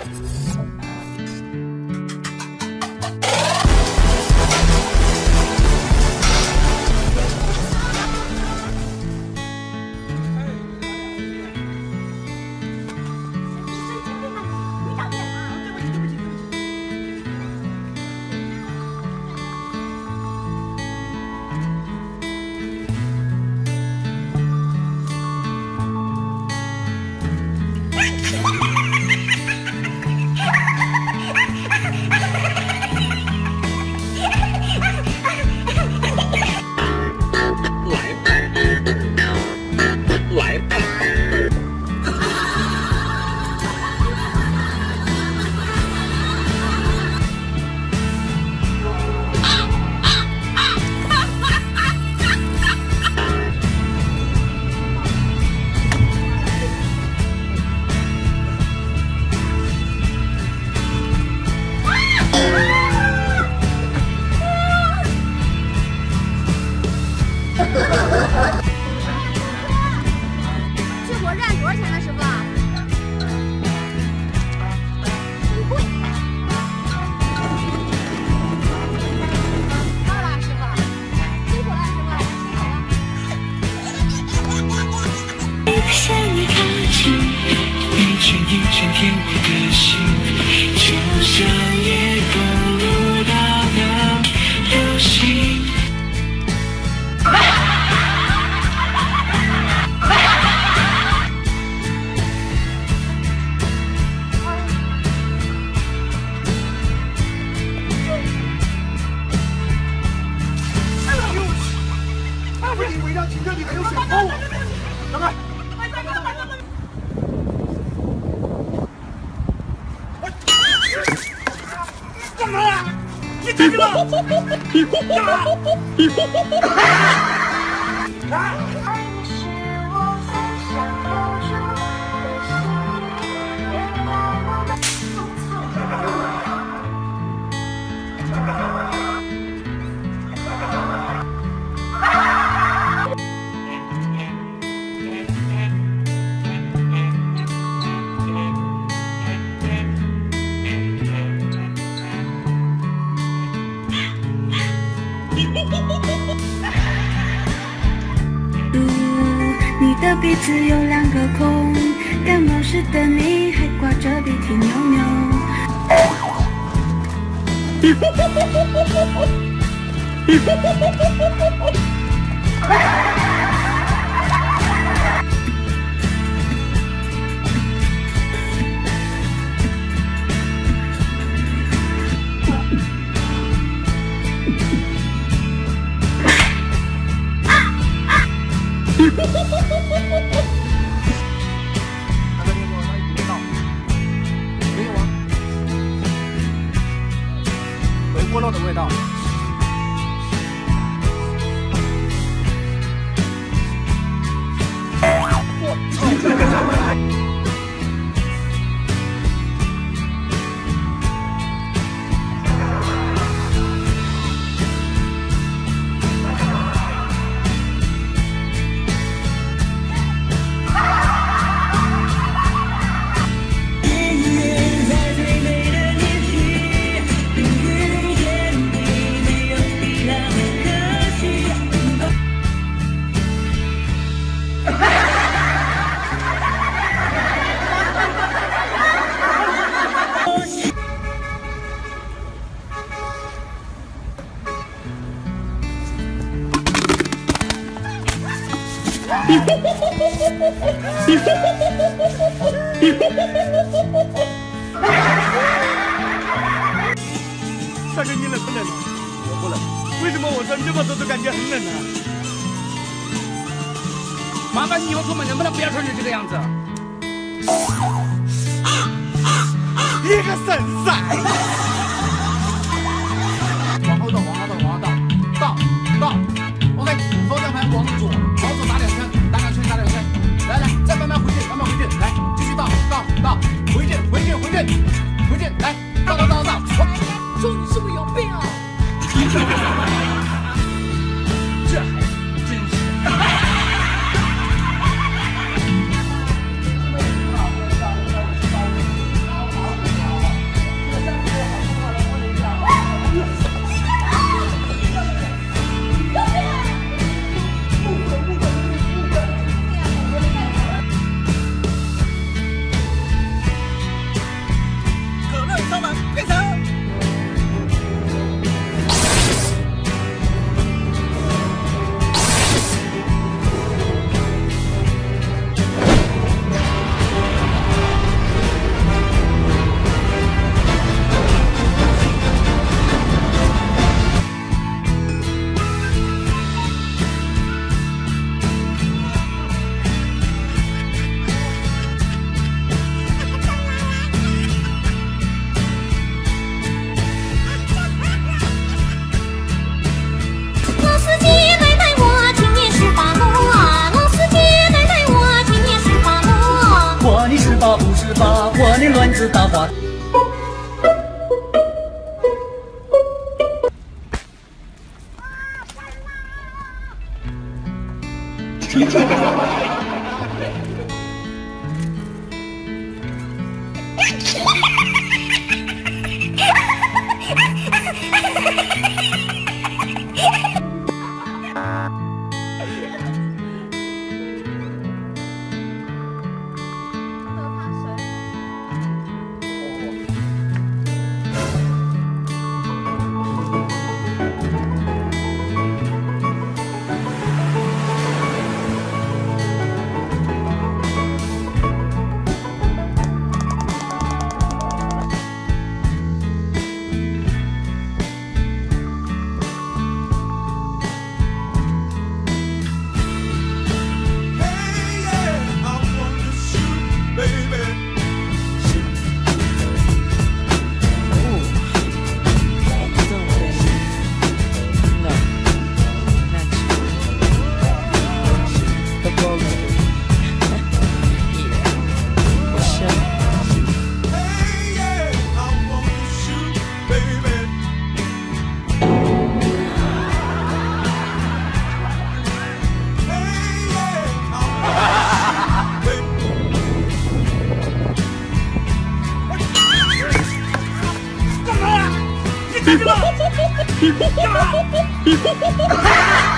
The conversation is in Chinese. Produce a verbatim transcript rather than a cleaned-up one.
去火车站多少钱呢，师傅？真贵。到了，师傅，辛苦了，师傅，辛苦了。 向你靠近，一圈一圈填我的心，就像夜公路大的流星。 违违章停车里还有水沟，等会儿。干嘛呀？你干什么？干嘛？ 你的鼻子有两个孔，感冒时的你还挂着鼻涕牛牛。 回锅肉的味道。大哥，你冷不冷啊？我不冷。为什么我穿这么多都感觉很冷呢？ 麻烦你以后出门能不能不要穿成这个样子？ 一个神塞！往后倒，往后倒，往后倒，倒倒。OK， 方向盘往左，往左打两圈，打两圈，打两圈。来来，再慢慢回去，慢慢回去，来，继续倒倒倒，回去回去回去回去，来，倒倒倒倒。 说你是不是有病啊？这孩子真是。 子大话。 干什么？干嘛？